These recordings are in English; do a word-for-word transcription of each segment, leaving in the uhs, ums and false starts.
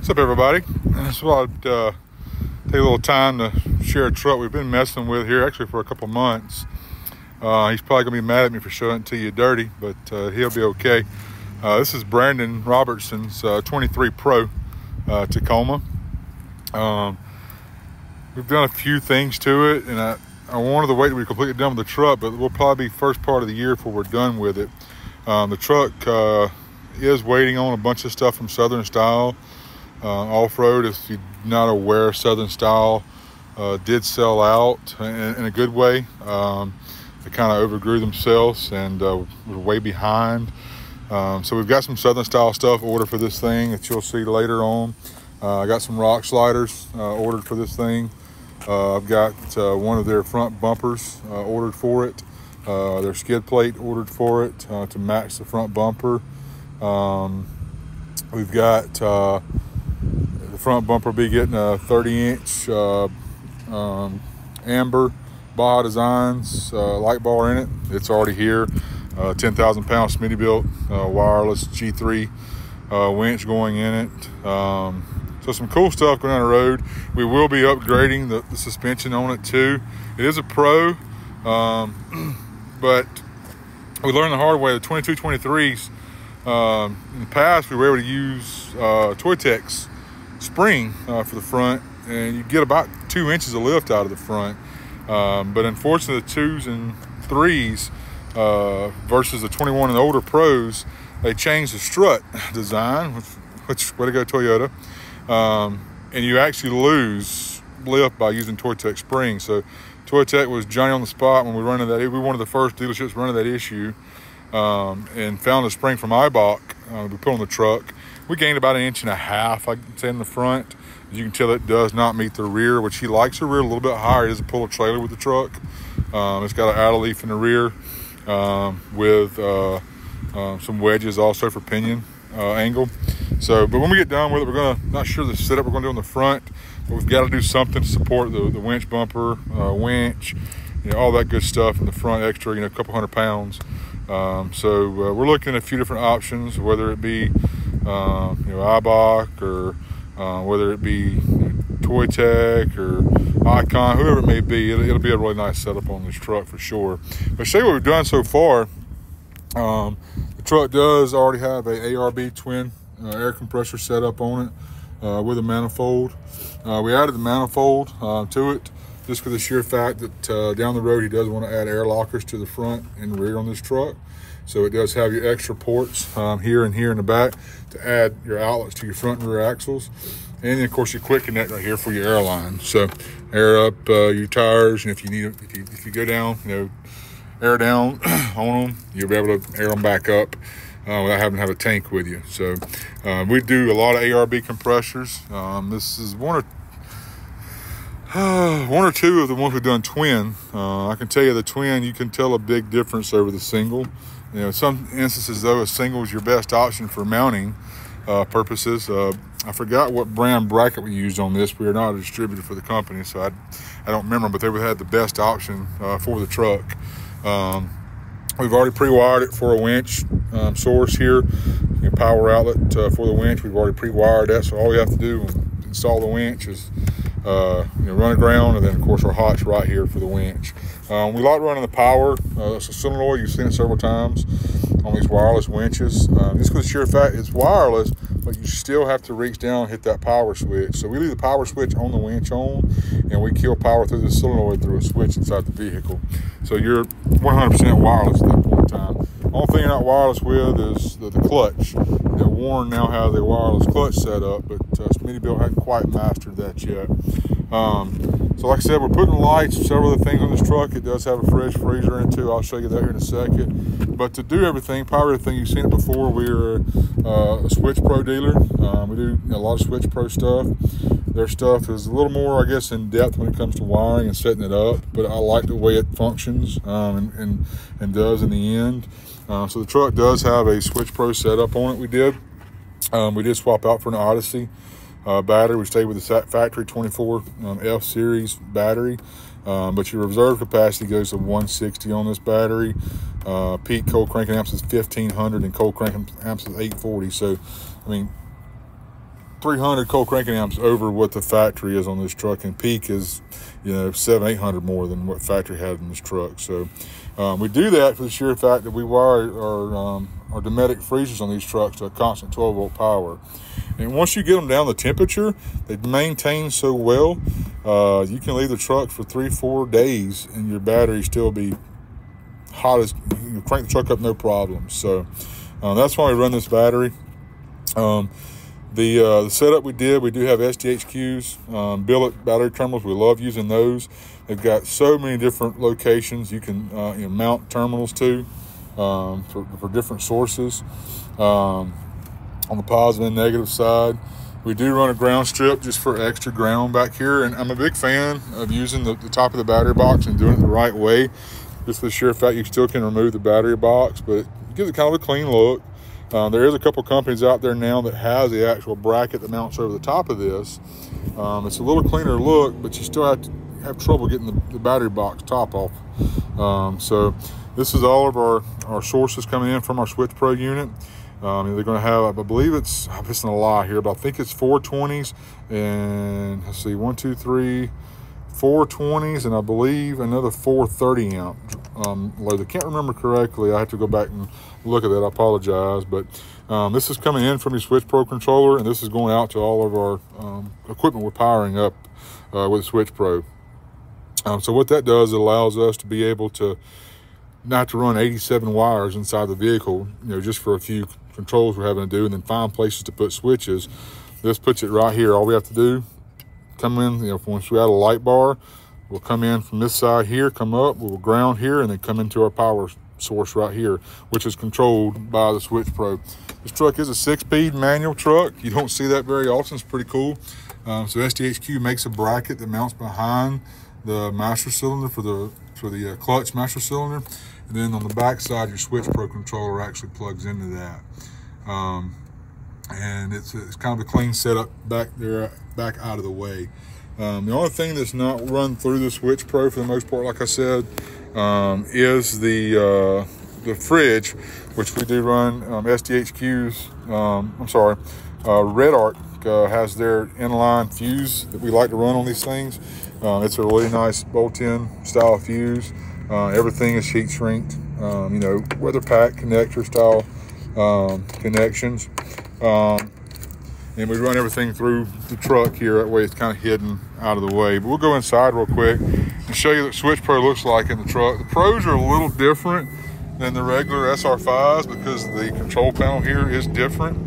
What's up, everybody? So I'd uh, take a little time to share a truck we've been messing with here actually for a couple months. Uh, he's probably gonna be mad at me for showing it to you dirty, but uh, he'll be okay. Uh, this is Brandon Robertson's uh, twenty-three Pro uh, Tacoma. Um, we've done a few things to it, and I, I wanted to wait till we were completely done with the truck, but we'll probably be first part of the year before we're done with it. Um, the truck uh, is waiting on a bunch of stuff from Southern Style. Uh, off-road, if you're not aware, Southern Style uh, did sell out in, in a good way. Um, they kind of overgrew themselves and uh, were way behind. Um, so we've got some Southern Style stuff ordered for this thing that you'll see later on. Uh, I got some rock sliders uh, ordered for this thing. Uh, I've got uh, one of their front bumpers uh, ordered for it. Uh, their skid plate ordered for it uh, to match the front bumper. Um, we've got uh, the front bumper will be getting a thirty inch uh, um, amber Baja Designs uh, light bar in it. It's already here. Uh, ten thousand pound Smittybilt uh, wireless G three uh, winch going in it. Um, so some cool stuff going down the road. We will be upgrading the, the suspension on it too. It is a Pro, um, but we learned the hard way. The twenty-two twenty-threes, um, in the past we were able to use uh, Toy-Tex spring uh, for the front, and you get about two inches of lift out of the front. Um, but unfortunately, the twos and threes uh, versus the twenty-one and older Pros, they changed the strut design, which, which way to go Toyota, um, and you actually lose lift by using Toy-Tex spring. So Toy-Tex was Johnny on the spot when we run into that. We were one of the first dealerships running that issue, um, and found a spring from Eibach. Uh, we put on the truck. We gained about an inch and a half, I'd say, in the front. As you can tell, it does not meet the rear, which he likes the rear a little bit higher. It doesn't pull a trailer with the truck. Um, it's got an idle leaf in the rear um, with uh, uh, some wedges also for pinion uh, angle. So, but when we get done with it, we're gonna, not sure the setup we're gonna do on the front, but we've got to do something to support the, the winch bumper, uh, winch, you know, all that good stuff in the front, extra, you know, a couple hundred pounds. Um, so uh, we're looking at a few different options, whether it be Uh, you know, Eibach, or uh, whether it be, you know, Toy-Tech or Icon, whoever it may be. It'll, it'll be a really nice setup on this truck for sure. But show you what we've done so far. Um, the truck does already have a A R B twin uh, air compressor set up on it uh, with a manifold. Uh, we added the manifold uh, to it just for the sheer fact that uh, down the road he does want to add air lockers to the front and rear on this truck. So it does have your extra ports um, here and here in the back to add your outlets to your front and rear axles. And then, of course, your quick connect right here for your air line. So air up uh, your tires, and if you need, if you, if you go down, you know, air down on them, you'll be able to air them back up uh, without having to have a tank with you. So uh, we do a lot of A R B compressors. Um, this is one or uh, one or two of the ones we've done twin. Uh, I can tell you the twin, you can tell a big difference over the single. You know, in some instances, though, a single is your best option for mounting uh, purposes. Uh, I forgot what brand bracket we used on this. We are not a distributor for the company, so I, I don't remember, but they would have the best option uh, for the truck. Um, we've already pre-wired it for a winch um, source here, you know, power outlet uh, for the winch. We've already pre-wired that, so all we have to do when we install the winch is uh, you know, run aground, and then, of course, our hot's right here for the winch. Um, we like running the power. Uh, it's a solenoid. You've seen it several times on these wireless winches. Um, just because the sheer fact it's wireless, but you still have to reach down and hit that power switch. So we leave the power switch on the winch on, and we kill power through the solenoid through a switch inside the vehicle. So you're one hundred percent wireless at that point in time. The only thing you're not wireless with is the, the clutch. You know, Warn now has a wireless clutch set up, but uh, Smittybilt hadn't quite mastered that yet. Um, so like I said, we're putting lights, several other things on this truck. It does have a fridge freezer in it too. I'll show you that here in a second. But to do everything, power everything, you've seen it before. We're uh, a Switch Pro dealer. Um, we do you know, a lot of Switch Pro stuff. Their stuff is a little more, I guess, in depth when it comes to wiring and setting it up. But I like the way it functions um, and, and, and does in the end. Uh, so the truck does have a Switch Pro setup on it. We did. Um, we did swap out for an Odyssey uh, battery. We stayed with the factory twenty-four um, F series battery, um, but your reserve capacity goes to one sixty on this battery. Uh, peak cold cranking amps is fifteen hundred, and cold cranking amps is eight forty. So, I mean, three hundred cold cranking amps over what the factory is on this truck, and peak is, you know, seven, eight hundred more than what factory had in this truck. So um, we do that for the sheer fact that we wire our, um, our Dometic freezers on these trucks to a constant twelve volt power. And once you get them down the temperature, they maintain so well, uh, you can leave the truck for three, four days and your battery still be hot as, you can crank the truck up no problem. So uh, that's why we run this battery. Um, the, uh, the setup we did, we do have S D H Qs, um, billet battery terminals. We love using those. They've got so many different locations you can uh, you know, mount terminals to um, for, for different sources. Um, on the positive and negative side, we do run a ground strip just for extra ground back here, and I'm a big fan of using the, the top of the battery box and doing it the right way, just for the sheer fact you still can remove the battery box, but it gives it kind of a clean look. Uh, there is a couple companies out there now that has the actual bracket that mounts over the top of this. Um, it's a little cleaner look, but you still have to have trouble getting the, the battery box top off. Um, so this is all of our, our sources coming in from our Switch Pro unit. Um, they're going to have, I believe it's, I'm just going to lie here, but I think it's four twenties and let's see, one, two, three, four twenties, and I believe another four thirty amp um, load. I can't remember correctly. I have to go back and look at that. I apologize, but um, this is coming in from your Switch Pro controller, and this is going out to all of our um, equipment we're powering up uh, with Switch Pro. Um, so what that does, it allows us to be able to not to run eighty-seven wires inside the vehicle, you know, just for a few controls we're having to do, and then find places to put switches. This puts it right here. All we have to do, come in, you know, once we add a light bar, we'll come in from this side here, come up, we'll ground here, and then come into our power source right here, which is controlled by the Switch Pro. This truck is a six-speed manual truck. You don't see that very often. It's pretty cool. Um, so S D H Q makes a bracket that mounts behind the master cylinder for the for the uh, clutch master cylinder, and then on the back side, your Switch Pro controller actually plugs into that. Um, and it's, it's kind of a clean setup back there, back out of the way. Um, the only thing that's not run through the Switch Pro for the most part, like I said, um, is the uh, the fridge, which we do run um, S D H Qs. Um, I'm sorry, uh, Red Arc uh, has their inline fuse that we like to run on these things. Uh, it's a really nice bolt-in style fuse. Uh, everything is heat shrinked, um, you know, weather pack connector style um, connections. Um, and we run everything through the truck here. That way it's kind of hidden out of the way. But we'll go inside real quick and show you what Switch Pro looks like in the truck. The Pros are a little different than the regular S R fives because the control panel here is different.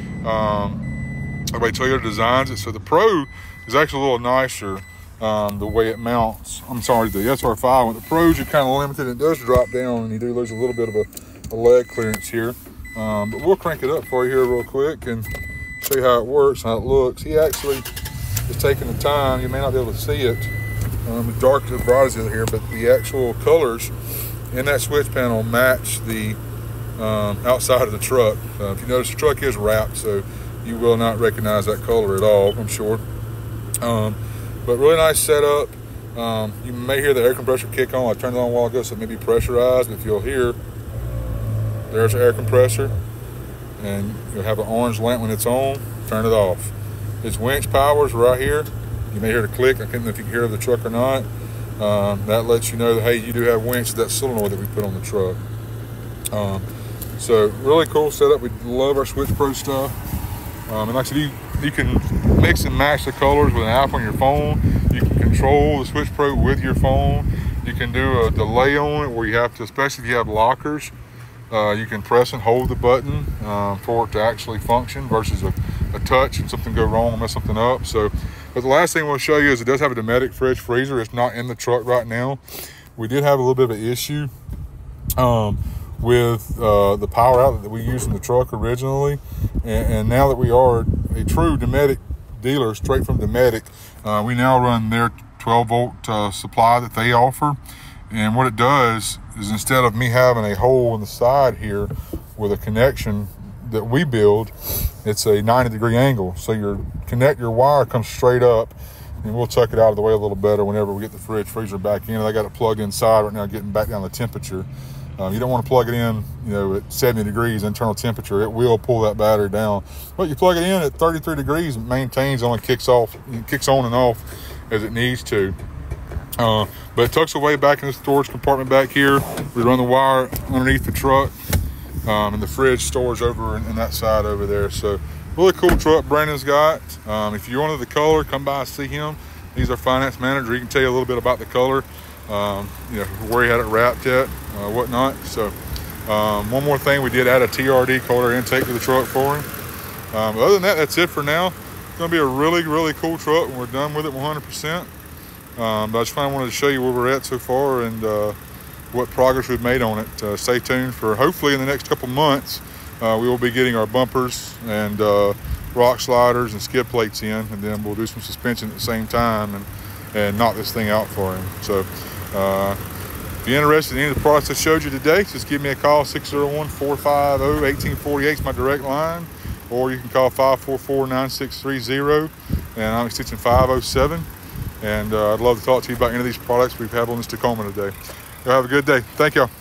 Um, everybody Toyota designs it. So the Pro is actually a little nicer. Um, the way it mounts. I'm sorry, the S R five, with the Pros, you're kind of limited. It does drop down, and you do lose a little bit of a, a leg clearance here. Um, but we'll crank it up for you here real quick and show you how it works, how it looks. He actually is taking the time. You may not be able to see it. Um, it's dark as bright as it here, but the actual colors in that switch panel match the um, outside of the truck. Uh, if you notice, the truck is wrapped, so you will not recognize that color at all, I'm sure. Um, But really nice setup. Um, you may hear the air compressor kick on. I turned it on a while ago, so it may be pressurized. If you'll hear, there's the air compressor. And you'll have an orange lamp when it's on. Turn it off. Its winch powers right here. You may hear the click. I can't know if you can hear the truck or not. Um, that lets you know that, hey, you do have winch, that solenoid that we put on the truck. Um, so really cool setup. We love our Switch Pro stuff. Um, and like I said, you, you can mix and match the colors with an app on your phone. You can control the Switch Pro with your phone. You can do a delay on it where you have to, especially if you have lockers, uh, you can press and hold the button uh, for it to actually function versus a, a touch and something go wrong and mess something up. So, but the last thing we'll show you is it does have a Dometic fridge freezer. It's not in the truck right now. We did have a little bit of an issue um, with uh, the power outlet that we used in the truck originally. And, and now that we are a true Dometic dealer, straight from Dometic, uh, we now run their twelve volt uh, supply that they offer. And what it does is, instead of me having a hole in the side here with a connection that we build, it's a ninety degree angle. So your connect your wire comes straight up, and we'll tuck it out of the way a little better whenever we get the fridge freezer back in. I got it plugged inside right now, getting back down the temperature. Um, you don't want to plug it in, you know, at seventy degrees internal temperature. It will pull that battery down. But you plug it in at thirty-three degrees, it maintains, only kicks off, it kicks on and off as it needs to. Uh, but it tucks away back in the storage compartment back here. We run the wire underneath the truck, um, and the fridge stores over in, in that side over there. So really cool truck Brandon's got. Um, if you wanted the color, come by and see him. He's our finance manager. He can tell you a little bit about the color, um, you know, where he had it wrapped at, uh, whatnot. So um, one more thing, we did add a T R D cold air intake to the truck for him. Um, other than that, that's it for now. It's going to be a really, really cool truck when we're done with it one hundred percent. Um, but I just kind of wanted to show you where we're at so far and uh, what progress we've made on it. Uh, stay tuned for hopefully in the next couple months, uh, we will be getting our bumpers and uh, rock sliders and skid plates in, and then we'll do some suspension at the same time and, and knock this thing out for him. So uh, if you're interested in any of the products I showed you today, just give me a call. Six oh one, four five oh, one eight four eight is my direct line, or you can call five four four, nine six three zero, and I'm extension five oh seven. And uh, I'd love to talk to you about any of these products we've had on this Tacoma today. Y'all have a good day. Thank y'all.